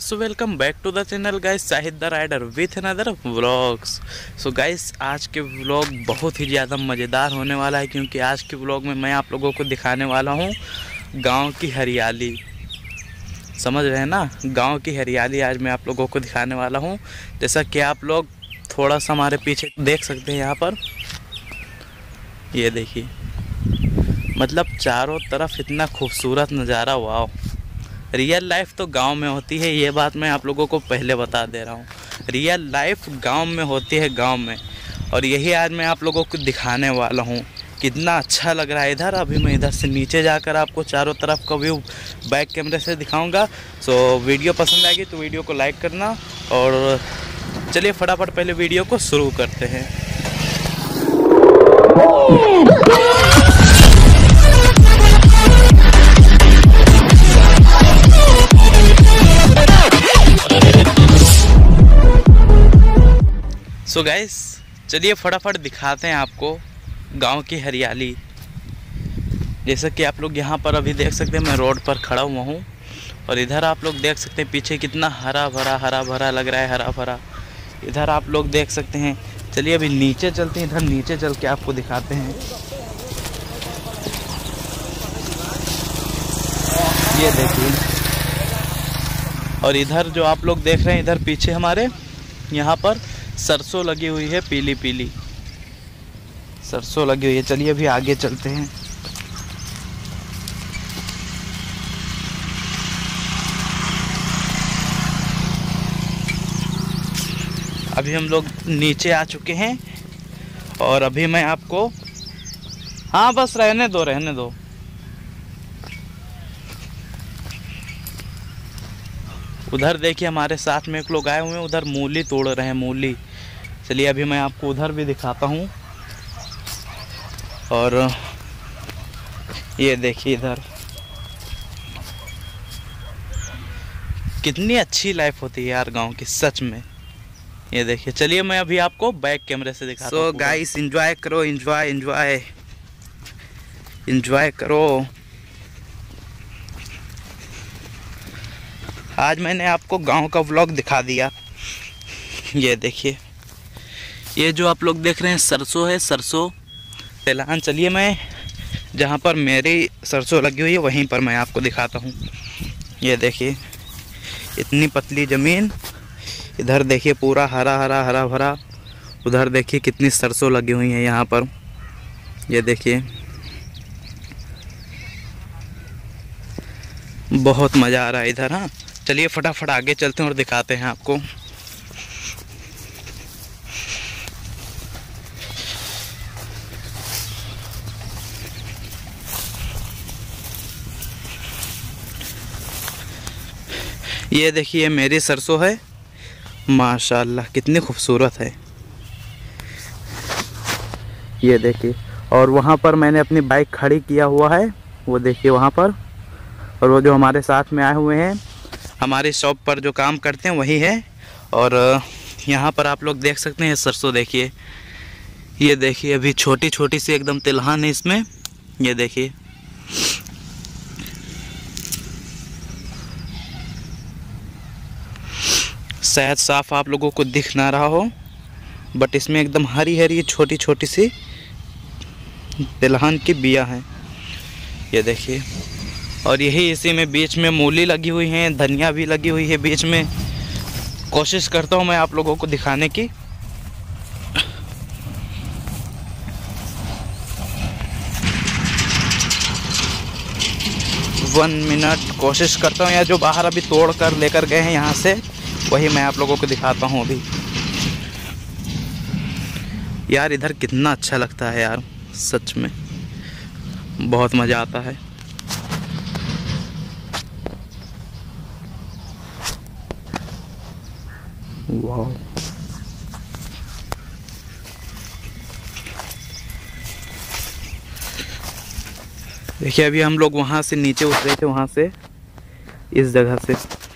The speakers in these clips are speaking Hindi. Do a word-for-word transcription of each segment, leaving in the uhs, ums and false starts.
So welcome back to the channel guys, Shahid the rider with another vlogs. So guys, आज के व्लॉग बहुत ही ज़्यादा मज़ेदार होने वाला है, क्योंकि आज के व्लॉग में मैं आप लोगों को दिखाने वाला हूँ गांव की हरियाली। समझ रहे हैं ना, गांव की हरियाली आज मैं आप लोगों को दिखाने वाला हूँ। जैसा कि आप लोग थोड़ा सा हमारे पीछे देख सकते हैं, यहाँ पर ये देखिए, मतलब चारों तरफ इतना खूबसूरत नज़ारा। वाह, रियल लाइफ तो गांव में होती है, ये बात मैं आप लोगों को पहले बता दे रहा हूँ। रियल लाइफ गांव में होती है, गांव में, और यही आज मैं आप लोगों को दिखाने वाला हूँ। कितना अच्छा लग रहा है इधर। अभी मैं इधर से नीचे जाकर आपको चारों तरफ का व्यू बैक कैमरे से दिखाऊंगा। सो वीडियो पसंद आएगी तो वीडियो को लाइक करना, और चलिए फटाफट पहले वीडियो को शुरू करते हैं। सो गाइस, चलिए फटाफट दिखाते हैं आपको गांव की हरियाली। जैसा कि आप लोग यहाँ पर अभी देख सकते हैं, मैं रोड पर खड़ा हुआ हूँ, और इधर आप लोग देख सकते हैं पीछे कितना हरा भरा हरा भरा लग रहा है, हरा भरा। इधर आप लोग देख सकते हैं। चलिए अभी नीचे चलते हैं, इधर नीचे चल के आपको दिखाते हैं। ये देखिए, और इधर जो आप लोग देख रहे हैं, इधर पीछे हमारे यहाँ पर सरसों लगी हुई है, पीली पीली सरसों लगी हुई है। चलिए अभी आगे चलते हैं। अभी हम लोग नीचे आ चुके हैं, और अभी मैं आपको, हाँ बस रहने दो रहने दो उधर देखिए, हमारे साथ में एक लोग आए हुए हैं, उधर मूली तोड़ रहे हैं, मूली। चलिए अभी मैं आपको उधर भी दिखाता हूँ। और ये देखिए, इधर कितनी अच्छी लाइफ होती है यार गांव की, सच में। ये देखिए, चलिए मैं अभी आपको बैक कैमरे से दिखाता हूँ। सो गाइस, एंजॉय करो, एंजॉय एंजॉय एंजॉय करो। आज मैंने आपको गांव का व्लॉग दिखा दिया। ये देखिए, ये जो आप लोग देख रहे हैं सरसों है, सरसों तिलहन। चलिए मैं जहाँ पर मेरी सरसों लगी हुई है वहीं पर मैं आपको दिखाता हूँ। ये देखिए, इतनी पतली ज़मीन, इधर देखिए पूरा हरा हरा हरा भरा। उधर देखिए कितनी सरसों लगी हुई है यहाँ पर। ये देखिए, बहुत मज़ा आ रहा है इधर। हाँ, चलिए फटाफट आगे चलते हैं और दिखाते हैं आपको। ये देखिए, मेरी सरसों है, माशाल्लाह कितनी खूबसूरत है। ये देखिए, और वहाँ पर मैंने अपनी बाइक खड़ी किया हुआ है, वो देखिए वहाँ पर। और वो जो हमारे साथ में आए हुए हैं, हमारी शॉप पर जो काम करते हैं वही है। और यहाँ पर आप लोग देख सकते हैं सरसों, देखिए ये देखिए, अभी छोटी छोटी सी एकदम तिलहन है इसमें। ये देखिए, शायद साफ आप लोगों को दिख ना रहा हो, बट इसमें एकदम हरी हरी छोटी छोटी सी तिलहन की बिया हैं। ये देखिए, और यही इसी में बीच में मूली लगी हुई है, धनिया भी लगी हुई है बीच में। कोशिश करता हूँ मैं आप लोगों को दिखाने की। वन मिनट कोशिश करता हूँ, या जो बाहर अभी तोड़ कर लेकर गए हैं यहाँ से, वही मैं आप लोगों को दिखाता हूँ अभी। यार इधर कितना अच्छा लगता है यार, सच में बहुत मज़ा आता है। वाह, देखिए अभी हम लोग वहाँ से नीचे उतरे थे, वहाँ से इस जगह से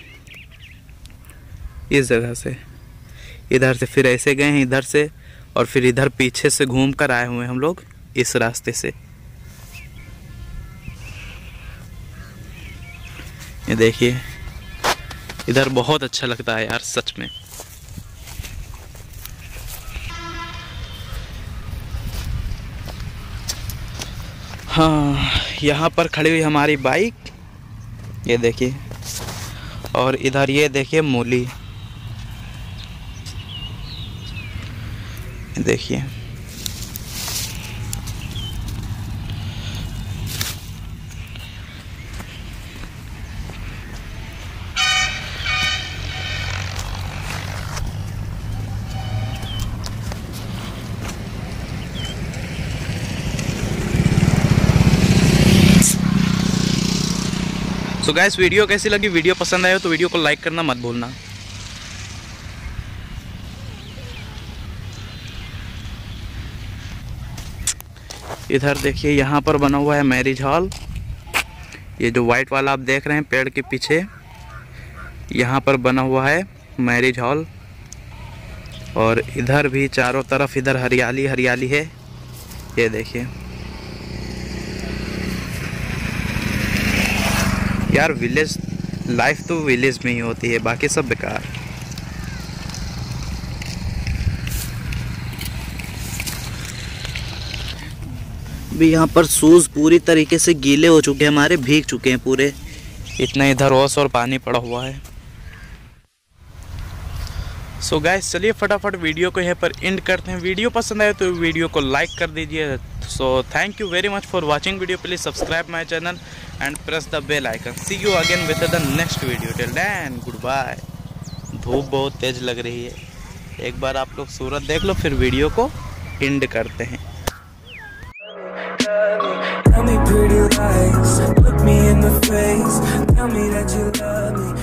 इस जगह से इधर से फिर ऐसे गए हैं इधर से, और फिर इधर पीछे से घूम कर आए हुए हैं हम लोग इस रास्ते से। ये देखिए, इधर बहुत अच्छा लगता है यार सच में। हाँ, यहाँ पर खड़ी हुई हमारी बाइक, ये देखिए, और इधर ये देखिए मूली, देखिए। सो गाइस, वीडियो कैसी लगी? वीडियो पसंद आए तो वीडियो को लाइक करना मत भूलना। इधर देखिए, यहाँ पर बना हुआ है मैरिज हॉल। ये जो वाइट वाला आप देख रहे हैं पेड़ के पीछे, यहाँ पर बना हुआ है मैरिज हॉल। और इधर भी चारों तरफ इधर हरियाली हरियाली है, ये देखिए। यार विलेज लाइफ तो विलेज में ही होती है, बाकी सब बेकार। भी यहाँ पर शूज पूरी तरीके से गीले हो चुके हैं हमारे, भीग चुके हैं पूरे, इतना इधर ओस और पानी पड़ा हुआ है। सो गाइस, चलिए फटाफट वीडियो को यहाँ पर एंड करते हैं। वीडियो पसंद आए तो वीडियो को लाइक कर दीजिए। So thank you very much for watching video. Please subscribe my channel and press the bell icon. See you again with the next video. Till then good bye. धूप बहुत तेज लग रही है, एक बार आप लोग सूरत देख लो, फिर वीडियो को एंड करते हैं। Tell me pretty lies, look me in the face, tell me that you love me.